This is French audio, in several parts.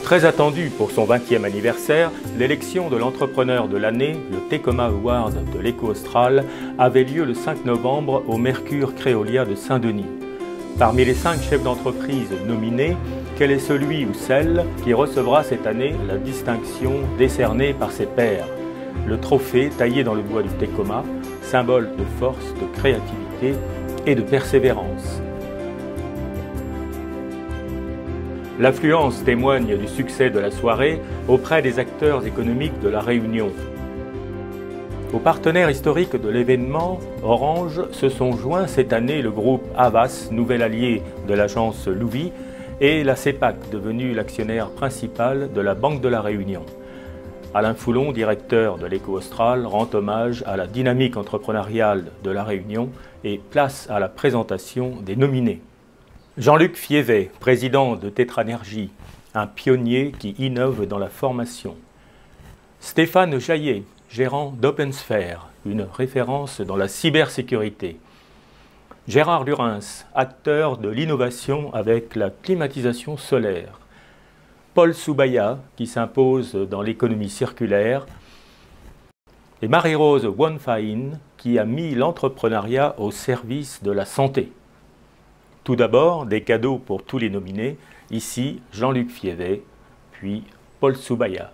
Très attendu pour son 20e anniversaire, l'élection de l'entrepreneur de l'année, le Tecoma Award de l'Éco-Austral, avait lieu le 5 novembre au Mercure Créolia de Saint-Denis. Parmi les 5 chefs d'entreprise nominés, quel est celui ou celle qui recevra cette année la distinction décernée par ses pairs? Le trophée taillé dans le bois du Tecoma, symbole de force, de créativité et de persévérance. L'affluence témoigne du succès de la soirée auprès des acteurs économiques de La Réunion. Aux partenaires historiques de l'événement, Orange, se sont joints cette année le groupe Havas, nouvel allié de l'agence Louvi, et la CEPAC, devenue l'actionnaire principal de la Banque de La Réunion. Alain Foulon, directeur de l'Éco-Austral, rend hommage à la dynamique entrepreneuriale de La Réunion et place à la présentation des nominés. Jean-Luc Fievet, président de Tétranergie, un pionnier qui innove dans la formation. Stéphane Jaillet, gérant d'OpenSphere, une référence dans la cybersécurité. Gérard Lurins, acteur de l'innovation avec la climatisation solaire. Paul Soubaya, qui s'impose dans l'économie circulaire. Et Marie-Rose Wonfain, qui a mis l'entrepreneuriat au service de la santé. Tout d'abord, des cadeaux pour tous les nominés. Ici, Jean-Luc Fievet, puis Paul Soubaya.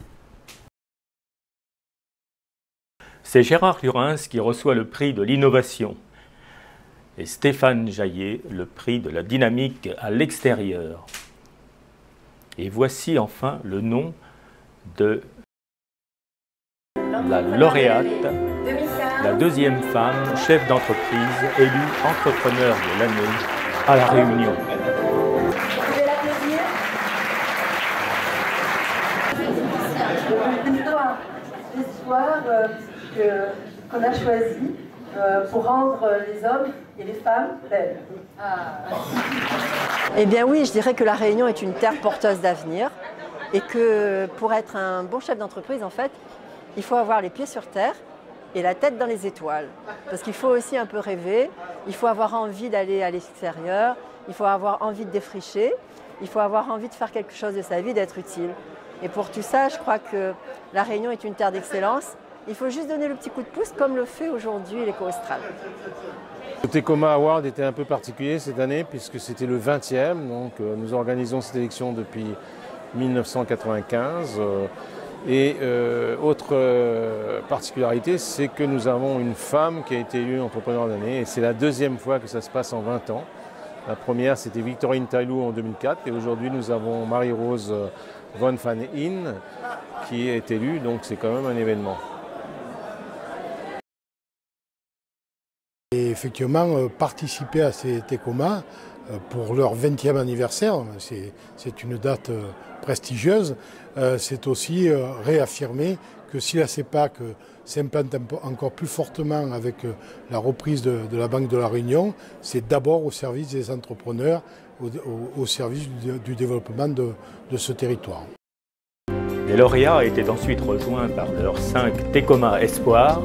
C'est Gérard Lurins qui reçoit le prix de l'innovation et Stéphane Jaillet le prix de la dynamique à l'extérieur. Et voici enfin le nom de la lauréate, la deuxième femme chef d'entreprise élue entrepreneur de l'année à La Réunion. Vous pouvez l'applaudir. L'histoire qu'on a choisie pour rendre les hommes et les femmes belles. Eh bien oui, je dirais que La Réunion est une terre porteuse d'avenir et que pour être un bon chef d'entreprise, en fait, il faut avoir les pieds sur terre et la tête dans les étoiles. Parce qu'il faut aussi un peu rêver, il faut avoir envie d'aller à l'extérieur, il faut avoir envie de défricher, il faut avoir envie de faire quelque chose de sa vie, d'être utile. Et pour tout ça, je crois que La Réunion est une terre d'excellence. Il faut juste donner le petit coup de pouce comme le fait aujourd'hui l'Éco-Austral. Le Tecoma Award était un peu particulier cette année puisque c'était le 20e. Donc nous organisons cette élection depuis 1995. Autre particularité, c'est que nous avons une femme qui a été élue entrepreneur de l'année et c'est la deuxième fois que ça se passe en 20 ans. La première, c'était Victorine Tailou en 2004 et aujourd'hui nous avons Marie-Rose Wonfain qui est élue, donc c'est quand même un événement. Et effectivement, participer à ces Tecoma pour leur 20e anniversaire, c'est une date prestigieuse, c'est aussi réaffirmer que si la CEPAC s'implante encore plus fortement avec la reprise de la Banque de La Réunion, c'est d'abord au service des entrepreneurs, au service du développement de ce territoire. Les lauréats étaient ensuite rejoints par leurs 5 Tecoma Espoirs.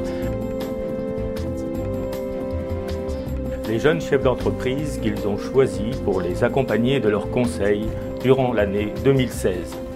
Les jeunes chefs d'entreprise qu'ils ont choisis pour les accompagner de leurs conseils durant l'année 2016.